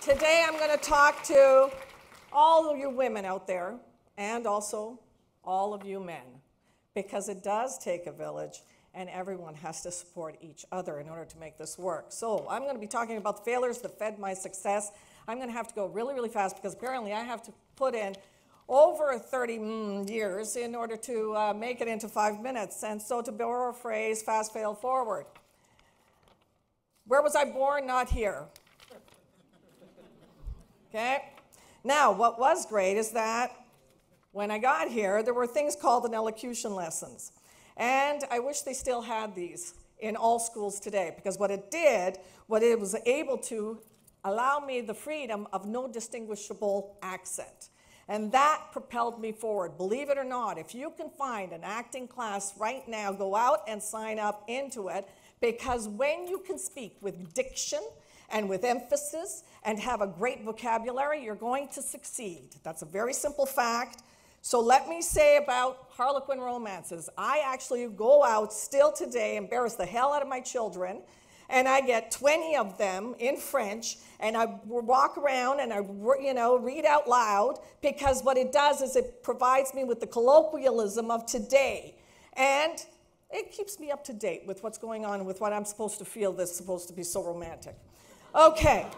Today I'm going to talk to all of you women out there and also all of you men, because it does take a village and everyone has to support each other in order to make this work. So I'm going to be talking about the failures that fed my success. I'm going to have to go really, really fast because apparently I have to put in over 30 years in order to make it into 5 minutes. And so to borrow a phrase, fast, fail, forward. Where was I born? Not here. Okay? Now, what was great is that when I got here, there were things called elocution lessons. And I wish they still had these in all schools today, because what it was able to allow me the freedom of no distinguishable accent. And that propelled me forward. Believe it or not, if you can find an acting class right now, go out and sign up into it, because when you can speak with diction and with emphasis and have a great vocabulary, you're going to succeed. That's a very simple fact. So let me say about Harlequin romances. I actually go out still today, embarrass the hell out of my children, and I get 20 of them in French, and I walk around and I read out loud, because what it does is it provides me with the colloquialism of today. And it keeps me up to date with what's going on, with what I'm supposed to feel that's supposed to be so romantic. Okay.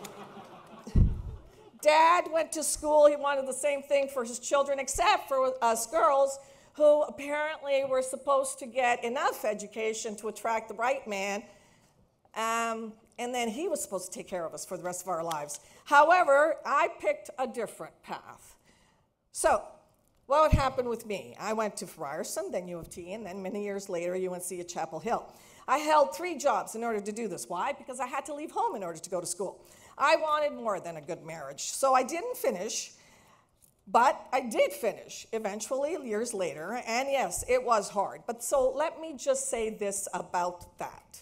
Dad went to school. He wanted the same thing for his children, except for us girls, who apparently were supposed to get enough education to attract the right man, and then he was supposed to take care of us for the rest of our lives. However, I picked a different path. So what happened with me? I went to Ryerson, then U of T, and then many years later, UNC at Chapel Hill. I held 3 jobs in order to do this. Why? Because I had to leave home in order to go to school. I wanted more than a good marriage. So I didn't finish, but I did finish eventually, years later. And yes, it was hard. But so let me just say this about that.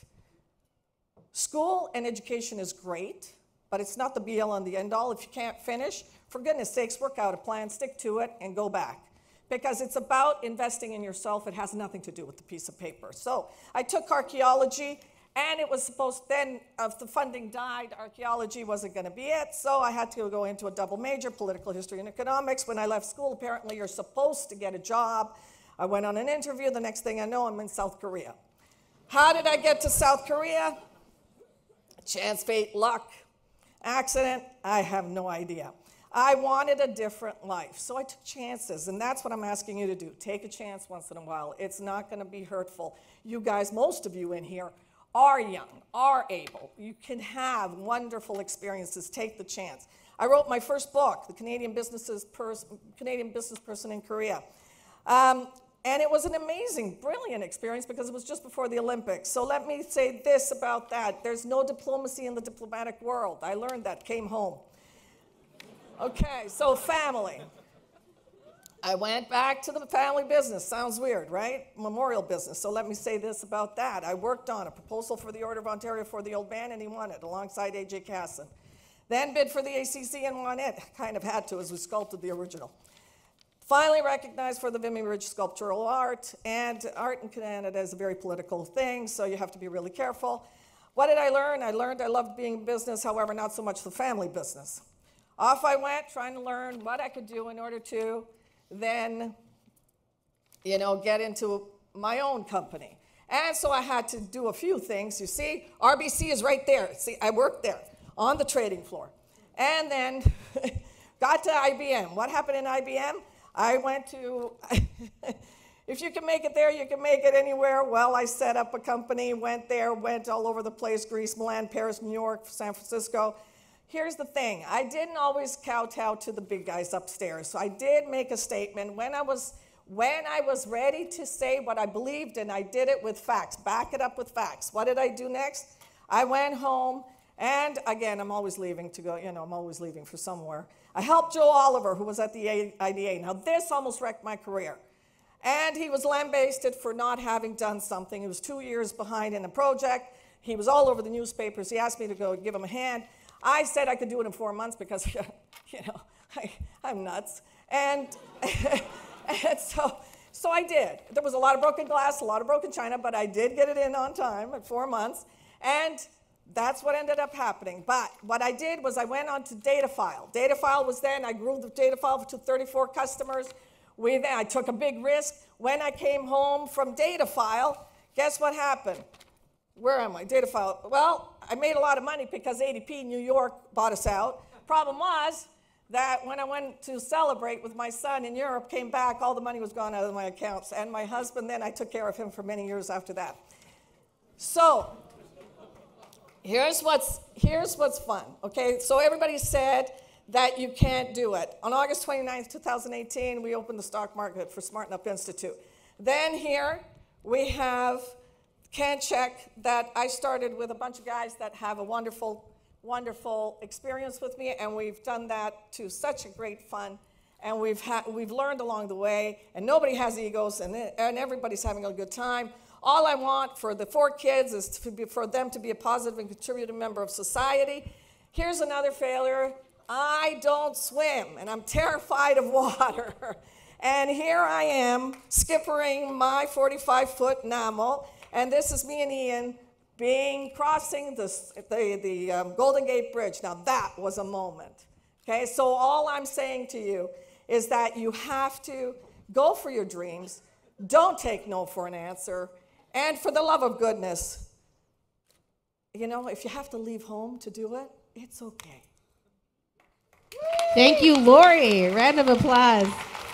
School and education is great, but it's not the be-all and the end-all. If you can't finish, for goodness sakes, work out a plan, stick to it, and go back. Because it's about investing in yourself. It has nothing to do with the piece of paper. So I took archaeology, and it was supposed, then if the funding died, archaeology wasn't going to be it. So I had to go into a double major, political history and economics. When I left school, apparently you're supposed to get a job. I went on an interview. The next thing I know, I'm in South Korea. How did I get to South Korea? Chance, fate, luck, accident, I have no idea. I wanted a different life, so I took chances, and that's what I'm asking you to do. Take a chance once in a while. It's not going to be hurtful. You guys, most of you in here, are young, are able. You can have wonderful experiences. Take the chance. I wrote my first book, The Canadian Business Person in Korea. And it was an amazing, brilliant experience because it was just before the Olympics. So let me say this about that. There's no diplomacy in the diplomatic world. I learned that, came home. Okay, so family. I went back to the family business. Sounds weird, right? Memorial business. So let me say this about that. I worked on a proposal for the Order of Ontario for the old man, and he won it alongside A.J. Casson. Then bid for the ACC and won it. Kind of had to, as we sculpted the original. Finally recognized for the Vimy Ridge sculptural art, and art in Canada is a very political thing, so you have to be really careful. What did I learn? I learned I loved being in business, however, not so much the family business. Off I went, trying to learn what I could do in order to then, get into my own company. And so I had to do a few things. You see, RBC is right there. See, I worked there on the trading floor. And then got to IBM. What happened in IBM? I went to, if you can make it there, you can make it anywhere. Well, I set up a company, went there, went all over the place, Greece, Milan, Paris, New York, San Francisco. Here's the thing. I didn't always kowtow to the big guys upstairs. So I did make a statement when I was ready to say what I believed, and I did it with facts, back it up with facts. What did I do next? I went home, and again, I'm always leaving to go, I'm always leaving for somewhere. I helped Joe Oliver, who was at the IDA. Now, this almost wrecked my career. And he was lambasted for not having done something. He was 2 years behind in a project. He was all over the newspapers. He asked me to go give him a hand. I said I could do it in 4 months because, I'm nuts. And, and so I did. There was a lot of broken glass, a lot of broken china, but I did get it in on time at 4 months. And That's what ended up happening. But what I did was I went on to DataFile. DataFile was then, I grew the DataFile to 34 customers. I took a big risk. When I came home from DataFile, guess what happened? Where am I? DataFile. Well, I made a lot of money because ADP New York bought us out. Problem was that when I went to celebrate with my son in Europe, came back, all the money was gone out of my accounts. And my husband, then I took care of him for many years after that. So here's what's fun, okay? So everybody said that you can't do it. On August 29th, 2018, we opened the stock market for Smart Enough Institute. Then here we have Can Check that I started with a bunch of guys that have a wonderful, wonderful experience with me, and we've done that to such a great fun, and we've learned along the way, and nobody has egos, and everybody's having a good time. All I want for the 4 kids is for them to be a positive and contributing member of society. Here's another failure. I don't swim, and I'm terrified of water. And here I am, skippering my 45-foot NAML, and this is me and Ian crossing the Golden Gate Bridge. Now that was a moment, okay? So all I'm saying to you is that you have to go for your dreams. Don't take no for an answer. And for the love of goodness, you know, if you have to leave home to do it, it's okay. Thank you, Laurie. Round of applause.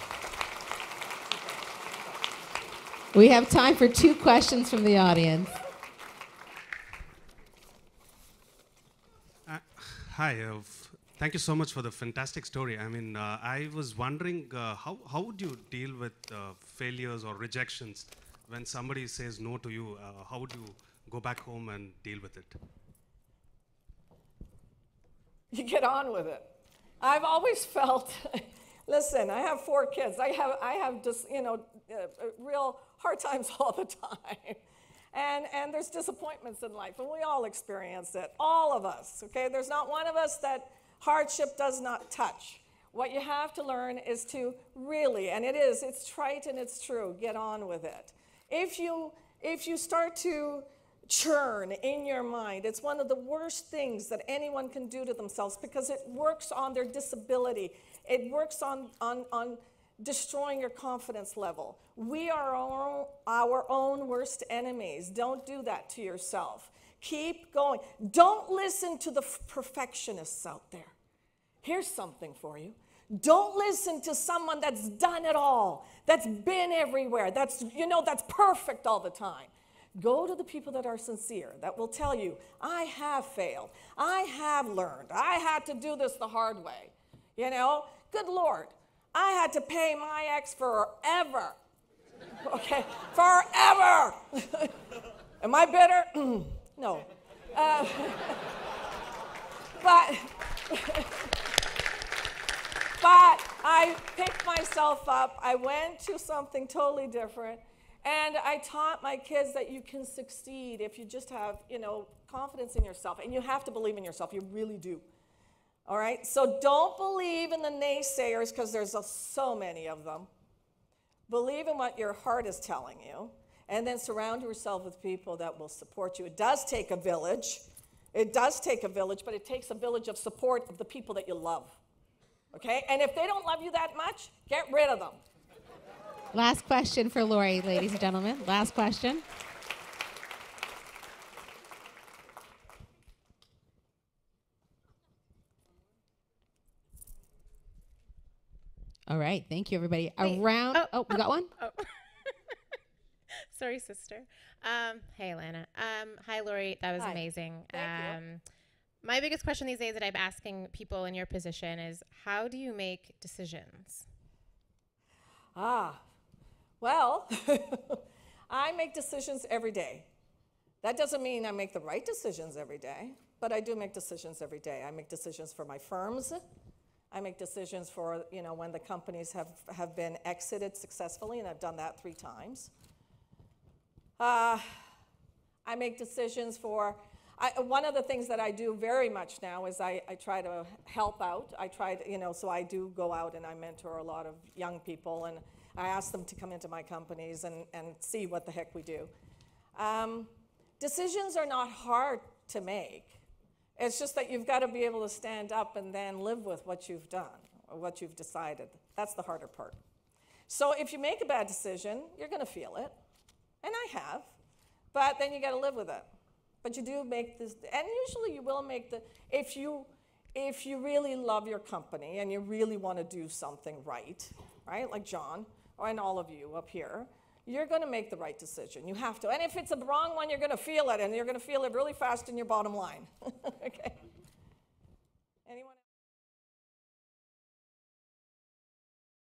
We have time for 2 questions from the audience. Hi. Thank you so much for the fantastic story. I mean, I was wondering, how would you deal with failures or rejections when somebody says no to you? How would you go back home and deal with it? You get on with it. I've always felt, listen, I have 4 kids. I have just, you know, real hard times all the time. And there's disappointments in life, and we all experience it, all of us, okay? There's not one of us that hardship does not touch. What you have to learn is to really, and it's trite and it's true, get on with it. If you start to churn in your mind, it's one of the worst things that anyone can do to themselves because it works on their disability. It works on destroying your confidence level. We are our own worst enemies. Don't do that to yourself. Keep going. Don't listen to the perfectionists out there. Here's something for you. Don't listen to someone that's done it all, that's been everywhere, that's perfect all the time. Go to the people that are sincere, that will tell you, I have failed, I have learned, I had to do this the hard way. You know, good Lord, I had to pay my ex forever. Okay, forever. Am I bitter? No. But I picked myself up, I went to something totally different, and I taught my kids that you can succeed if you just have, you know, confidence in yourself, and you have to believe in yourself, you really do. All right, so don't believe in the naysayers because there's so many of them. Believe in what your heart is telling you, and then surround yourself with people that will support you. It does take a village. It does take a village, but it takes a village of support of the people that you love. Okay, and if they don't love you that much, get rid of them. Last question for Laurie, ladies and gentlemen. Last question. All right, thank you, everybody. We got one? Oh. Sorry, sister. Hey, Alana. Hi, Laurie. That was amazing. Thank you. My biggest question these days that I'm asking people in your position is, how do you make decisions? Well, I make decisions every day. That doesn't mean I make the right decisions every day, but I do make decisions every day. I make decisions for my firms. I make decisions for, you know, when the companies have been exited successfully, and I've done that 3 times. I make decisions for, one of the things that I do very much now is I try to help out. I try to, you know, so I do go out and I mentor a lot of young people, and I ask them to come into my companies and see what the heck we do. Decisions are not hard to make. It's just that you've got to be able to stand up and then live with what you've done or what you've decided. That's the harder part. So if you make a bad decision, you're going to feel it, and I have, but then you got to live with it. But you do make this, and usually you will make the, if you really love your company and you really want to do something right, like John, and all of you up here, you're going to make the right decision. You have to. And if it's a wrong one, you're going to feel it, and you're going to feel it really fast in your bottom line. Okay?